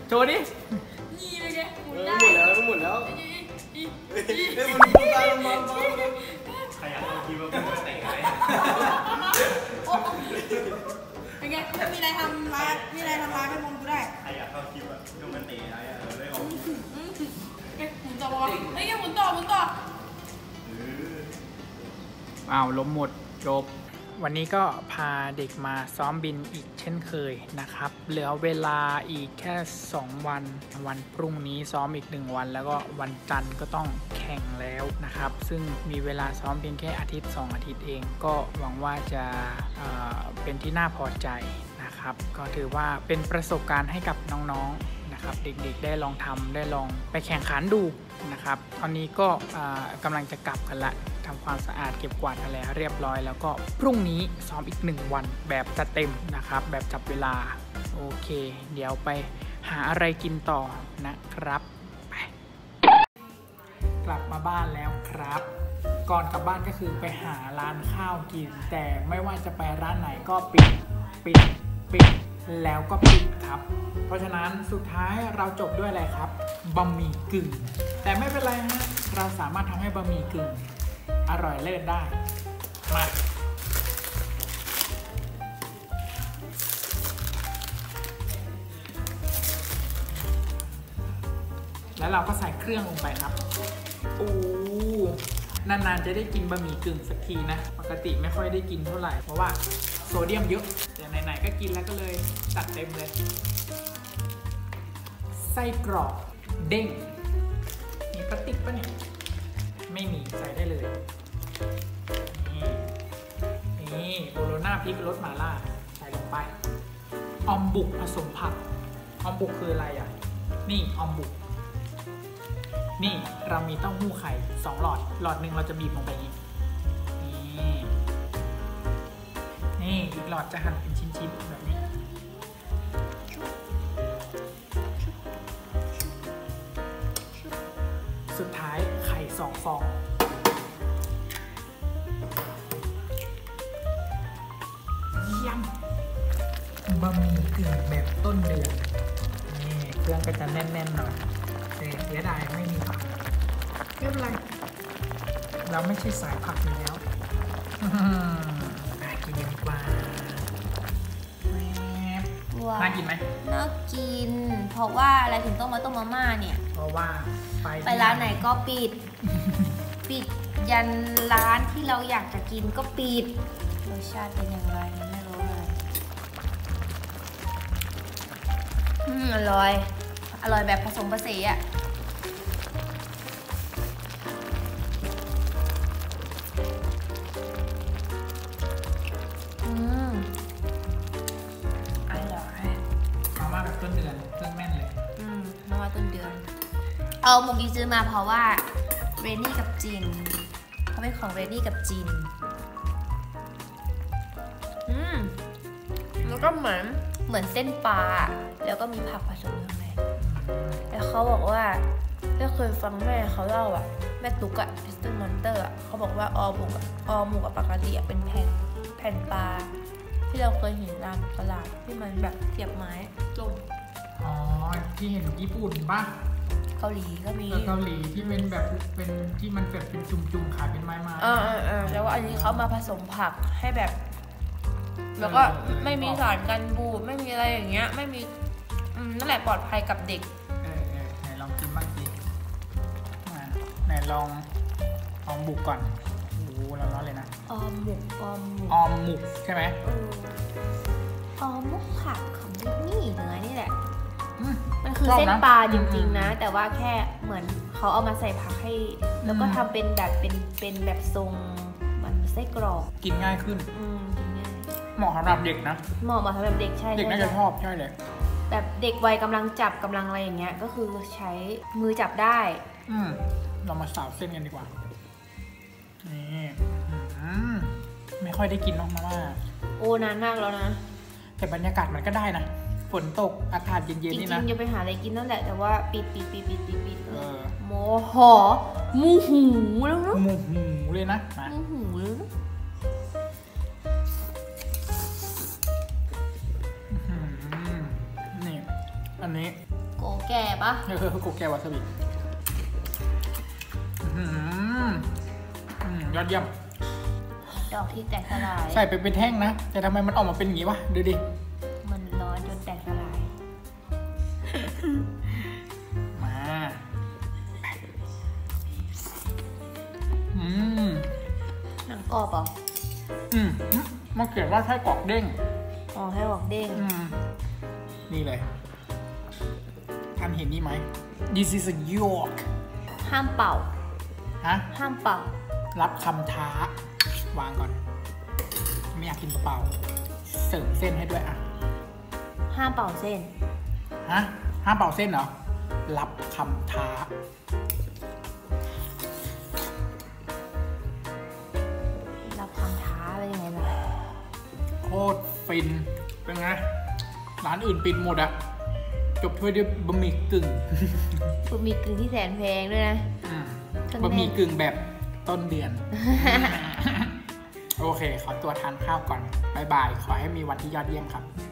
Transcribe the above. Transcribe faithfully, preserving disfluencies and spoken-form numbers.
โชว์ดินี่เลยไงหมุนหได้มุนแล้วหมุนแล้วมันตาลงมาใครอยากคิดว่าเป็นเตะไหมเป็นไงไม่มีอะไรทำร้ายมีอะไรทำร้ายเป็นมงกูได้ใครอยากเข้าคิดว่าเป็นเตะอะไรเออได้ออกหมุนต่อวะเฮ้ยหมุนต่อหมุนต่ออ้าวล้มหมดจบวันนี้ก็พาเด็กมาซ้อมบินอีกเช่นเคยนะครับเหลือเวลาอีกแค่สองวันวันพรุ่งนี้ซ้อมอีกหนึ่งวันแล้วก็วันจันทร์ก็ต้องแข่งแล้วนะครับซึ่งมีเวลาซ้อมเพียงแค่อาทิตย์สองอาทิตย์เองก็หวังว่าจะ เอ่อ เป็นที่น่าพอใจนะครับก็ถือว่าเป็นประสบการณ์ให้กับน้องๆนะครับเด็กๆได้ลองทำได้ลองไปแข่งขันดูนะครับตอนนี้ก็กำลังจะกลับกันละทำความสะอาดเก็บกวาดอะไรเรียบร้อยแล้วก็พรุ่งนี้ซ้อมอีกหนึ่งวันแบบจัดเต็มนะครับแบบจับเวลาโอเคเดี๋ยวไปหาอะไรกินต่อนะครับไปกลับมาบ้านแล้วครับก่อนกลับบ้านก็คือไปหาร้านข้าวกินแต่ไม่ว่าจะไปร้านไหนก็ปิดปิดปิดแล้วก็ปิดครับเพราะฉะนั้นสุดท้ายเราจบด้วยอะไรครับบะหมี่กึ่งแต่ไม่เป็นไรฮะเราสามารถทำให้บะหมี่กึ่งอร่อยเลิศได้มาแล้วเราก็ใส่เครื่องลงไปครับโอ้นานๆจะได้กินบะหมี่กึ่งสักทีนะปกติไม่ค่อยได้กินเท่าไหร่เพราะว่าโซเดียมเยอะแต่ไหนๆก็กินแล้วก็เลยจัดเต็มเลยไส้กรอกเด้งมีพลาสติกปะเนี่ยไม่มีใส่ได้เลยนี่นี่โบโลน่าพริกรสหม่าล่าใส่ลงไปออมบุกผสมผักออมบุกคืออะไรอ่ะนี่ออมบุกนี่เรามีเต้าหู้ไข่สองหลอดหลอดหนึ่งเราจะบีบลงไปนี่นี่นี่อีกหลอดจะหั่นเป็นชิ้นๆแบบนี้สุดท้ายไข่สองฟองเยี่ยมบะหมี่กึ่งแบบต้นเดือนนี่เครื่องก็จะแน่นๆหน่อยแต่เสียดายไม่มีผักไม่เป็นไรเราไม่ใช่สายผักอยู่แล้วกินดีกว่าน่ากินไหมน่ากินเพราะว่าอะไรถึงต้องมาต้มมาม่าเนี่ยเพราะว่าไปไปร้านไหนก็ปิดปิดยันร้านที่เราอยากจะกินก็ปิดรสชาติเป็นอย่างไรไม่รู้เลยอืมอร่อยอร่อยแบบผสมผสานอ่ะอืมอร่อยมาม่าแบบต้นเดือนเครื่องแม่นเลยอืมมาม่าต้นเดือนเอาหมูกีซื้อมาเพราะว่าเรนนี่กับจินเขาเป็นของเรนนี่กับจินอืมแล้วก็เหมือนเหมือนเส้นปลาแล้วก็มีผักผสมข้างในแล้วเขาบอกว่าถ้าเคยฟังแม่เขาเล่าอ่ะแม่ตุ๊กอะพิสตันมอนเตอร์อะเขาบอกว่าออหมูกับออหมูกับปกติอะเป็นแผ่นแผ่นปลาที่เราเคยเห็นตามตลาดที่มันแบบเสียบไม้จุ่มอ๋อที่เห็นญี่ปุ่นป่ะเกาหลีก็มีเกาหลีที่เป็นแบบเป็นที่มันแบบเป็นจุ่มๆขายเป็นไม้ๆอ่าอ่าแล้วว่าอันนี้เขามาผสมผักให้แบบแล้วก็ไม่มีสารกันบูดไม่มีอะไรอย่างเงี้ยไม่มีนั่นแหละปลอดภัยกับเด็กเออเออไหนลองกินบ้างสิไหนลองออมบุกก่อนโอ้โหร้อนๆเลยนะออมบุกออมบุกออมหมุกใช่ไหมออมมุกผักของดิสนีย์เนื้อนี่แหละมันคือเส้นปลาจริงๆนะแต่ว่าแค่เหมือนเขาเอามาใส่ผักให้แล้วก็ทำเป็นแบบเป็นเป็นแบบทรงเหมือนไส้กรอกกินง่ายขึ้นอืมกินง่ายเหมาะสำหรับเด็กนะเหมาะสำหรับเด็กใช่เด็กน่าจะชอบใช่เลยแบบเด็กวัยกำลังจับกำลังอะไรอย่างเงี้ยก็คือใช้มือจับได้อืมเรามาสาวเส้นกันดีกว่านี่ไม่ค่อยได้กินน้องมาม่าโอ้นานมากแล้วนะแต่บรรยากาศมันก็ได้นะฝนตกอากาศเย็นๆนี่นะจริงๆจะไปหาอะไรกินนั่นแหละแต่ว่าปิดปิดปิดปิดปิดปิดเออโมโหมูหูแล้วนะมูหูเลยนะมูหูเลยนะนี่อันนี้โกแก่ปะเออโกแกวาซาบิอื้อหืออืมยอดเยี่ยมดอกที่แตกสลายใส่ไปเป็นแท่งนะ แต่ทำไมมันออกมาเป็นอย่างนี้วะ ดูดิมันร้อนจนแตกสลายมา อืมหนังกรอบเหรออืมมันเขียนว่าไส้กรอกเด้งอ๋อให้ออกเด้งอืม นี่เลย ท่านเห็นนี่ไหม This is a York ห้ามเป่าฮะห้ามเป่ารับคำท้าวางก่อน ไม่อยากกินเปล่าๆเสริมเส้นให้ด้วยอ่ะห้ามเป่าเส้นฮะ ห้ามเป่าเส้นเหรอ รับคำท้ารับคำท้าเป็นยังไงล่ะโคตรฟิน เป็นไง ร้านอื่นปิดหมดอะจบถ้วยด้วยบะหมี่กึ่งคุณมีกึ่งที่แสนแพงด้วยนะอืมเครื่องบะหมี่แน่นกึ่งแบบต้นเดือน โอเค ขอตัวทานข้าวก่อน บ๊ายบาย ขอให้มีวันที่ยอดเยี่ยมครับ